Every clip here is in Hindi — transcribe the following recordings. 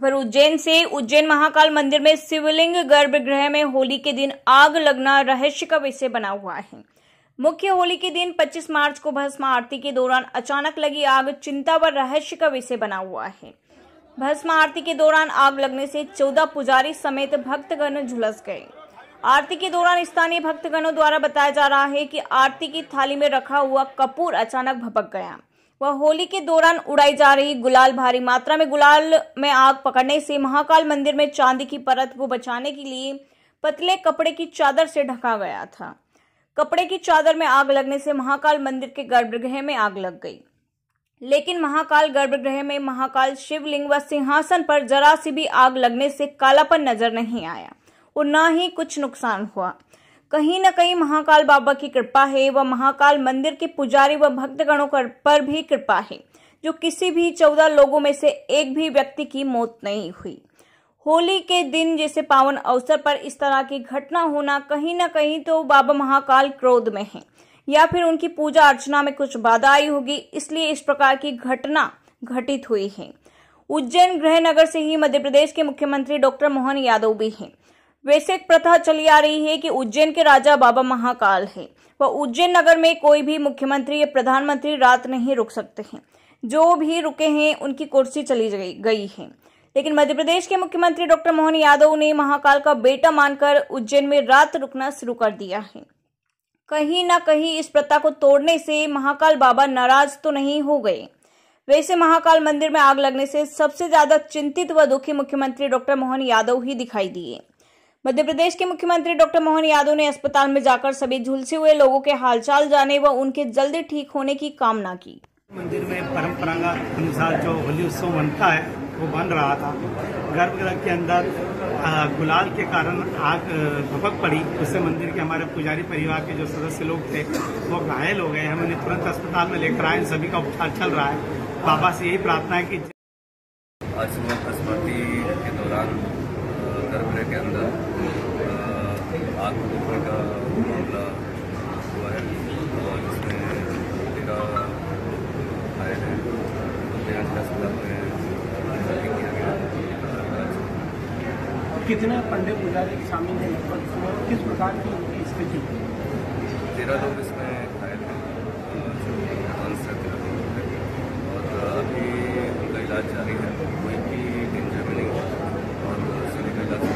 खबर उज्जैन से। उज्जैन महाकाल मंदिर में शिवलिंग गर्भगृह में होली के दिन आग लगना रहस्य का विषय बना हुआ है। मुख्य होली के दिन 25 मार्च को भस्म आरती के दौरान अचानक लगी आग चिंता व रहस्य का विषय बना हुआ है। भस्म आरती के दौरान आग लगने से 14 पुजारी समेत भक्तगण झुलस गए। आरती के दौरान स्थानीय भक्तगणों द्वारा बताया जा रहा है कि आरती की थाली में रखा हुआ कपूर अचानक भभक गया। वह होली के दौरान उड़ाई जा रही गुलाल, भारी मात्रा में गुलाल में आग पकड़ने से महाकाल मंदिर में चांदी की परत को बचाने के लिए पतले कपड़े की चादर से ढका गया था। कपड़े की चादर में आग लगने से महाकाल मंदिर के गर्भगृह में आग लग गई, लेकिन महाकाल गर्भगृह में महाकाल शिवलिंग व सिंहासन पर जरा सी भी आग लगने से कालापन नजर नहीं आया और न ही कुछ नुकसान हुआ। कहीं न कहीं महाकाल बाबा की कृपा है व महाकाल मंदिर के पुजारी व भक्तगणों पर भी कृपा है, जो किसी भी 14 लोगों में से एक भी व्यक्ति की मौत नहीं हुई। होली के दिन जैसे पावन अवसर पर इस तरह की घटना होना कहीं न कहीं तो बाबा महाकाल क्रोध में है या फिर उनकी पूजा अर्चना में कुछ बाधा आई होगी, इसलिए इस प्रकार की घटना घटित हुई है। उज्जैन गृह नगर से ही मध्य प्रदेश के मुख्यमंत्री डॉक्टर मोहन यादव भी हैं। वैसे एक प्रथा चली आ रही है कि उज्जैन के राजा बाबा महाकाल है व उज्जैन नगर में कोई भी मुख्यमंत्री या प्रधानमंत्री रात नहीं रुक सकते हैं। जो भी रुके हैं उनकी कुर्सी चली गई है। लेकिन मध्य प्रदेश के मुख्यमंत्री डॉक्टर मोहन यादव ने महाकाल का बेटा मानकर उज्जैन में रात रुकना शुरू कर दिया है। कहीं ना कहीं इस प्रथा को तोड़ने से महाकाल बाबा नाराज तो नहीं हो गए। वैसे महाकाल मंदिर में आग लगने से सबसे ज्यादा चिंतित व दुखी मुख्यमंत्री डॉक्टर मोहन यादव ही दिखाई दिए। मध्य प्रदेश के मुख्यमंत्री डॉक्टर मोहन यादव ने अस्पताल में जाकर सभी झुलसे हुए लोगों के हालचाल जाने व उनके जल्दी ठीक होने की कामना की। मंदिर में परंपरा अनुसार जो होली उत्सव बनता है वो बन रहा था। गर्भगृह के अंदर गुलाल के कारण आग भभक पड़ी, उससे मंदिर के हमारे पुजारी परिवार के जो सदस्य लोग थे वो घायल हो गए। हम उन्हें तुरंत अस्पताल में लेकर आए, सभी का उपचार चल रहा है। बाबा से यही प्रार्थना है कि आज सुबह भस्मारती के दौरान गर्भगृह के अंदर आग लगने का मामला हुआ है और इसमें 13 घायल हैं। अस्पताल में भर्ती किया गया। कितने पंडित पुजारी शामिल हैं, लगभग किस प्रकार की उनकी स्थिति? 13 लोग इसमें घायल हैं और अभी उनका इलाज जारी है। कोई भी डेंजर में नहीं है और सभी का इलाज।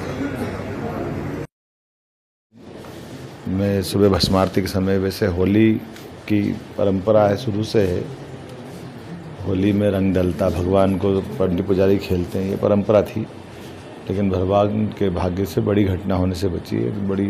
मैं सुबह भस्म आरती के समय, वैसे होली की परंपरा है, शुरू से है। होली में रंग डलता, भगवान को पंडित पुजारी खेलते हैं, ये परंपरा थी। लेकिन भगवान के भाग्य से बड़ी घटना होने से बची है, बड़ी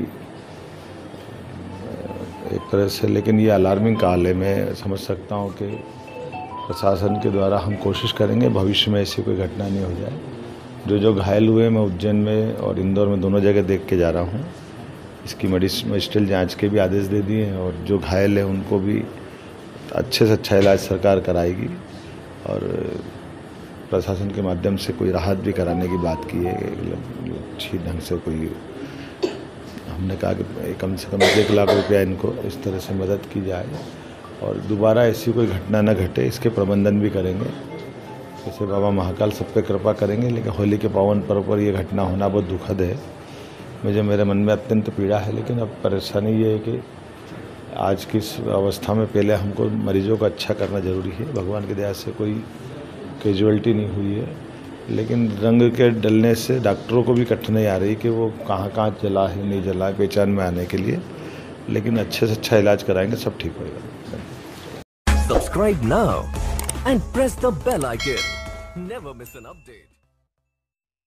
एक तरह से। लेकिन ये अलार्मिंग काल है। मैं समझ सकता हूँ कि प्रशासन के द्वारा हम कोशिश करेंगे भविष्य में ऐसी कोई घटना नहीं हो जाए। जो घायल हुए मैं उज्जैन में और इंदौर में दोनों जगह देख के जा रहा हूँ। इसकी मेडिकल जांच के भी आदेश दे दिए हैं और जो घायल है उनको भी अच्छे से अच्छा इलाज सरकार कराएगी और प्रशासन के माध्यम से कोई राहत भी कराने की बात की है। अच्छी ढंग से कोई, हमने कहा कि कम से कम 1 लाख रुपया इनको इस तरह से मदद की जाए और दोबारा ऐसी कोई घटना न घटे, इसके प्रबंधन भी करेंगे। जैसे बाबा महाकाल सब पे कृपा करेंगे, लेकिन होली के पावन पर्व पर यह घटना होना बहुत दुखद है। मेरे मन में अत्यंत पीड़ा है। लेकिन अब परेशानी ये है कि आज की इस अवस्था में पहले हमको मरीजों को अच्छा करना जरूरी है। भगवान की दया से कोई कैजुअलिटी नहीं हुई है, लेकिन रंग के डलने से डॉक्टरों को भी कठिनाई आ रही कि वो कहाँ जला है नहीं जला है पहचान में आने के लिए। लेकिन अच्छे से अच्छा इलाज कराएंगे, सब ठीक होगा। Subscribe now and press the bell icon. Never miss an update.